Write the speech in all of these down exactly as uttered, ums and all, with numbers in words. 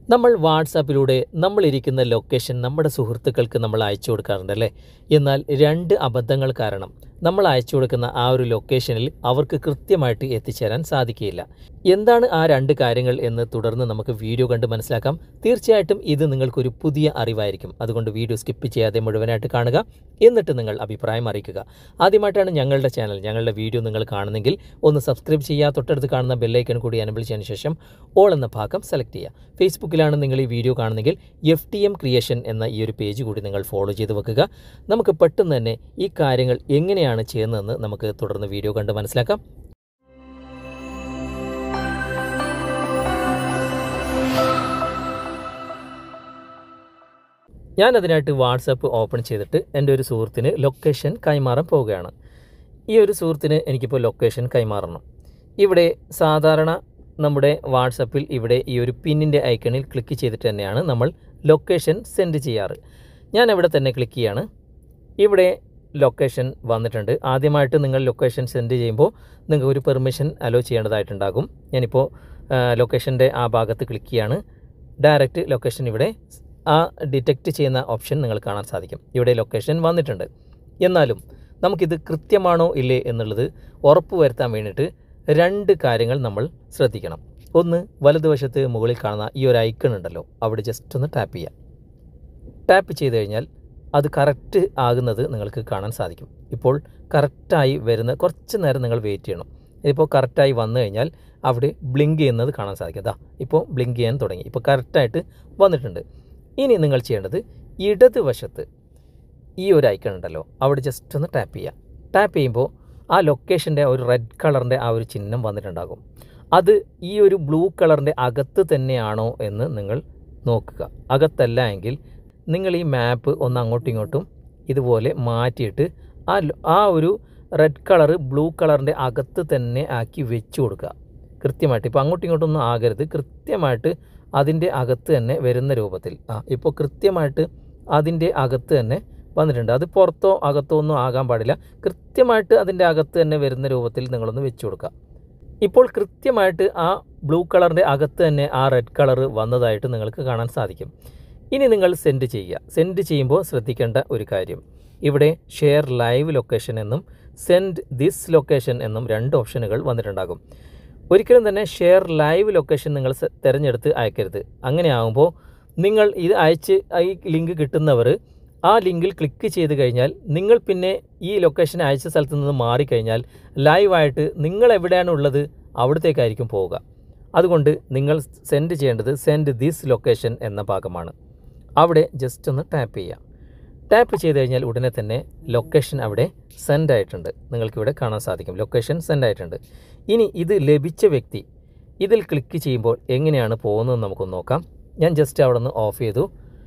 നമ്മൾ വാട്സാപ്പിലൂടെ നമ്മളിരിക്കുന്ന ലൊക്കേഷൻ നമ്മുടെ സുഹൃത്തുക്കൾക്ക് നമ്മൾ അയച്ചു കൊടുക്കാറുണ്ടല്ലേ. എന്നാൽ രണ്ട് അബദ്ധങ്ങൾ കാരണം നമ്മൾ അയച്ചു കൊടുക്കുന്ന ആ ഒരു ലൊക്കേഷനിൽ അവർക്ക് കൃത്യമായിട്ട് എത്തിച്ചേരാൻ സാധിക്കുകയില്ല. എന്താണ് ആ രണ്ട് കാര്യങ്ങൾ എന്ന് തുടർന്ന് നമുക്ക് വീഡിയോ കണ്ട് മനസ്സിലാക്കാം. തീർച്ചയായിട്ടും ഇത് നിങ്ങൾക്കൊരു പുതിയ അറിവായിരിക്കും. അതുകൊണ്ട് വീഡിയോ സ്കിപ്പ് ചെയ്യാതെ മുഴുവനായിട്ട് കാണുക, എന്നിട്ട് നിങ്ങൾ അഭിപ്രായം അറിയിക്കുക. ആദ്യമായിട്ടാണ് ഞങ്ങളുടെ ചാനൽ ഞങ്ങളുടെ വീഡിയോ നിങ്ങൾ കാണുന്നെങ്കിൽ ഒന്ന് സബ്സ്ക്രൈബ് ചെയ്യുക. തൊട്ടടുത്ത് കാണുന്ന ബെല്ലൈക്കൺ കൂടി എനേബിൾ ചെയ്തതിന് ശേഷം ഓൾ എന്ന ഭാഗം സെലക്ട് ചെയ്യുക. ഫേസ്ബുക്കിലാണ് നിങ്ങൾ ഈ വീഡിയോ കാണുന്നെങ്കിൽ എഫ് ടി എം ക്രിയേഷൻ എന്ന ഈ ഒരു പേജ് കൂടി നിങ്ങൾ ഫോളോ ചെയ്ത് വെക്കുക. നമുക്ക് പെട്ടെന്ന് തന്നെ ഈ കാര്യങ്ങൾ എങ്ങനെയാണ് ചെയ്യുന്നതെന്ന് നമുക്ക് തുടർന്ന് വീഡിയോ കണ്ട് മനസ്സിലാക്കാം. ഞാൻ അതിനായിട്ട് വാട്സാപ്പ് ഓപ്പൺ ചെയ്തിട്ട് എൻ്റെ ഒരു സുഹൃത്തിന് ലൊക്കേഷൻ കൈമാറാൻ പോവുകയാണ്. ഈ ഒരു സുഹൃത്തിന് എനിക്കിപ്പോൾ ലൊക്കേഷൻ കൈമാറണം. ഇവിടെ സാധാരണ നമ്മുടെ വാട്സപ്പിൽ ഇവിടെ ഈ ഒരു പിന്നിൻ്റെ ഐക്കണിൽ ക്ലിക്ക് ചെയ്തിട്ട് തന്നെയാണ് നമ്മൾ ലൊക്കേഷൻ സെൻഡ് ചെയ്യാറ്. ഞാൻ ഇവിടെ തന്നെ ക്ലിക്ക് ചെയ്യാണ്. ഇവിടെ ലൊക്കേഷൻ വന്നിട്ടുണ്ട്. ആദ്യമായിട്ട് നിങ്ങൾ ലൊക്കേഷൻ സെൻഡ് ചെയ്യുമ്പോൾ നിങ്ങൾക്ക് ഒരു പെർമിഷൻ അലോ ചെയ്യേണ്ടതായിട്ടുണ്ടാകും. ഞാനിപ്പോൾ ലൊക്കേഷൻ്റെ ആ ഭാഗത്ത് ക്ലിക്ക് ചെയ്യാണ്. ഡയറക്റ്റ് ലൊക്കേഷൻ ഇവിടെ ആ ഡിറ്റക്റ്റ് ചെയ്യുന്ന ഓപ്ഷൻ നിങ്ങൾ കാണാൻ സാധിക്കും. ഇവിടെ ലൊക്കേഷൻ വന്നിട്ടുണ്ട്. എന്നാലും നമുക്കിത് കൃത്യമാണോ ഇല്ലേ എന്നുള്ളത് ഉറപ്പ് വരുത്താൻ വേണ്ടിയിട്ട് രണ്ട് കാര്യങ്ങൾ നമ്മൾ ശ്രദ്ധിക്കണം. ഒന്ന്, വലതുവശത്ത് മുകളിൽ കാണുന്ന ഈ ഒരു ഐക്കൺ ഉണ്ടല്ലോ, അവിടെ ജസ്റ്റ് ഒന്ന് ടാപ്പ് ചെയ്യുക. ടാപ്പ് ചെയ്ത് കഴിഞ്ഞാൽ അത് കറക്റ്റ് ആകുന്നത് നിങ്ങൾക്ക് കാണാൻ സാധിക്കും. ഇപ്പോൾ കറക്റ്റായി വരുന്ന കുറച്ച് നേരം നിങ്ങൾ വെയിറ്റ് ചെയ്യണം. ഇതിപ്പോൾ കറക്റ്റായി വന്നു കഴിഞ്ഞാൽ അവിടെ ബ്ലിങ്ക് ചെയ്യുന്നത് കാണാൻ സാധിക്കും. അതാ ഇപ്പോൾ ബ്ലിങ്ക് ചെയ്യാൻ തുടങ്ങി. ഇപ്പോൾ കറക്റ്റായിട്ട് വന്നിട്ടുണ്ട്. ഇനി നിങ്ങൾ ചെയ്യേണ്ടത് ഇടതുവശത്ത് ഈ ഒരു ഐക്കൺ ഉണ്ടല്ലോ, അവിടെ ജസ്റ്റ് ഒന്ന് ടാപ്പ് ചെയ്യുക. ടാപ്പ് ചെയ്യുമ്പോൾ ആ ലൊക്കേഷൻ്റെ ഒരു റെഡ് കളറിൻ്റെ ആ ഒരു ചിഹ്നം വന്നിട്ടുണ്ടാകും. അത് ഈ ഒരു ബ്ലൂ കളറിൻ്റെ അകത്ത് തന്നെയാണോ എന്ന് നിങ്ങൾ നോക്കുക. അകത്തല്ല എങ്കിൽ നിങ്ങൾ ഈ മാപ്പ് ഒന്ന് അങ്ങോട്ടും ഇങ്ങോട്ടും ഇതുപോലെ മാറ്റിയിട്ട് ആ ആ ഒരു റെഡ് കളറ് ബ്ലൂ കളറിൻ്റെ അകത്ത് തന്നെ ആക്കി വെച്ച് കൊടുക്കുക കൃത്യമായിട്ട്. ഇപ്പോൾ അങ്ങോട്ടും ഇങ്ങോട്ടൊന്നും ആകരുത്, കൃത്യമായിട്ട് അതിൻ്റെ അകത്ത് തന്നെ വരുന്ന രൂപത്തിൽ. ആ ഇപ്പോൾ കൃത്യമായിട്ട് അതിൻ്റെ അകത്ത് തന്നെ വന്നിട്ടുണ്ട്. അത് പുറത്തോ അകത്തോ ഒന്നും ആകാൻ പാടില്ല. കൃത്യമായിട്ട് അതിൻ്റെ അകത്ത് തന്നെ വരുന്ന രൂപത്തിൽ നിങ്ങളൊന്ന് വെച്ച് കൊടുക്കുക. ഇപ്പോൾ കൃത്യമായിട്ട് ആ ബ്ലൂ കളറിൻ്റെ അകത്ത് തന്നെ ആ റെഡ് കളറ് വന്നതായിട്ട് നിങ്ങൾക്ക് കാണാൻ സാധിക്കും. ഇനി നിങ്ങൾ സെൻഡ് ചെയ്യുക. സെൻഡ് ചെയ്യുമ്പോൾ ശ്രദ്ധിക്കേണ്ട ഒരു കാര്യം, ഇവിടെ ഷെയർ ലൈവ് ലൊക്കേഷൻ എന്നും സെൻഡ് ദിസ് ലൊക്കേഷൻ എന്നും രണ്ട് ഓപ്ഷനുകൾ വന്നിട്ടുണ്ടാകും. ഒരിക്കലും തന്നെ ഷെയർ ലൈവ് ലൊക്കേഷൻ നിങ്ങൾ തിരഞ്ഞെടുത്ത് അയക്കരുത്. അങ്ങനെ ആകുമ്പോൾ നിങ്ങൾ ഇത് അയച്ച് ഈ ലിങ്ക് കിട്ടുന്നവർ ആ ലിങ്കിൽ ക്ലിക്ക് ചെയ്ത് കഴിഞ്ഞാൽ നിങ്ങൾ പിന്നെ ഈ ലൊക്കേഷൻ അയച്ച സ്ഥലത്ത് നിന്ന് മാറിക്കഴിഞ്ഞാൽ ലൈവായിട്ട് നിങ്ങൾ എവിടെയാണ് ഉള്ളത് അവിടത്തേക്കായിരിക്കും പോവുക. അതുകൊണ്ട് നിങ്ങൾ സെൻഡ് ചെയ്യേണ്ടത് സെൻഡ് ദിസ് ലൊക്കേഷൻ എന്ന ഭാഗമാണ്. അവിടെ ജസ്റ്റ് ഒന്ന് ടാപ്പ് ചെയ്യുക. ടാപ്പ് ചെയ്ത് കഴിഞ്ഞാൽ ഉടനെ തന്നെ ലൊക്കേഷൻ അവിടെ സെൻഡ് ആയിട്ടുണ്ട്. നിങ്ങൾക്കിവിടെ കാണാൻ സാധിക്കും ലൊക്കേഷൻ സെൻഡ് ആയിട്ടുണ്ട്. ഇനി ഇത് ലഭിച്ച വ്യക്തി ഇതിൽ ക്ലിക്ക് ചെയ്യുമ്പോൾ എങ്ങനെയാണ് പോകുന്നതെന്ന് നമുക്കൊന്ന് നോക്കാം. ഞാൻ ജസ്റ്റ് അവിടെ നിന്ന് ഓഫ് ചെയ്തു.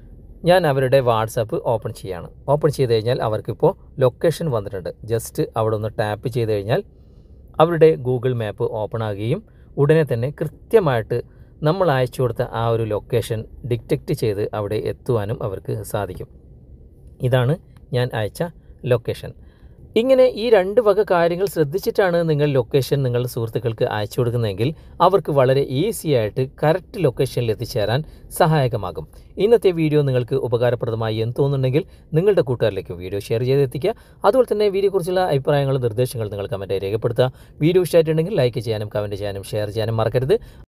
ഞാൻ അവരുടെ വാട്സാപ്പ് ഓപ്പൺ ചെയ്യാണ്. ഓപ്പൺ ചെയ്ത് കഴിഞ്ഞാൽ അവർക്കിപ്പോൾ ലൊക്കേഷൻ വന്നിട്ടുണ്ട്. ജസ്റ്റ് അവിടെ ഒന്ന് ടാപ്പ് ചെയ്ത് കഴിഞ്ഞാൽ അവരുടെ ഗൂഗിൾ മാപ്പ് ഓപ്പൺ ആകുകയും ഉടനെ തന്നെ കൃത്യമായിട്ട് നമ്മൾ അയച്ചു കൊടുത്ത ആ ഒരു ലൊക്കേഷൻ ഡിറ്റക്റ്റ് ചെയ്ത് അവിടെ എത്തുവാനും അവർക്ക് സാധിക്കും. ഇതാണ് ഞാൻ അയച്ച ലൊക്കേഷൻ. ഇങ്ങനെ ഈ രണ്ട് വക കാര്യങ്ങൾ ശ്രദ്ധിച്ചിട്ടാണ് നിങ്ങൾ ലൊക്കേഷൻ നിങ്ങളുടെ സുഹൃത്തുക്കൾക്ക് അയച്ചു കൊടുക്കുന്നതെങ്കിൽ അവർക്ക് വളരെ ഈസി ആയിട്ട് കറക്റ്റ് ലൊക്കേഷനിൽ എത്തിച്ചേരാൻ സഹായകമാകും. ഇന്നത്തെ വീഡിയോ നിങ്ങൾക്ക് ഉപകാരപ്രദമായി എന്ന് തോന്നുന്നുണ്ടെങ്കിൽ നിങ്ങളുടെ കൂട്ടുകാരിലേക്ക് വീഡിയോ ഷെയർ ചെയ്തെത്തിക്കുക. അതുപോലെ തന്നെ വീഡിയോയെക്കുറിച്ചുള്ള അഭിപ്രായങ്ങളും നിർദ്ദേശങ്ങളും നിങ്ങൾ കമൻറ്റായി രേഖപ്പെടുത്തുക. വീഡിയോ ഇഷ്ടമായിട്ടുണ്ടെങ്കിൽ ലൈക്ക് ചെയ്യാനും കമൻറ്റ് ചെയ്യാനും ഷെയർ ചെയ്യാനും മറക്കരുത്.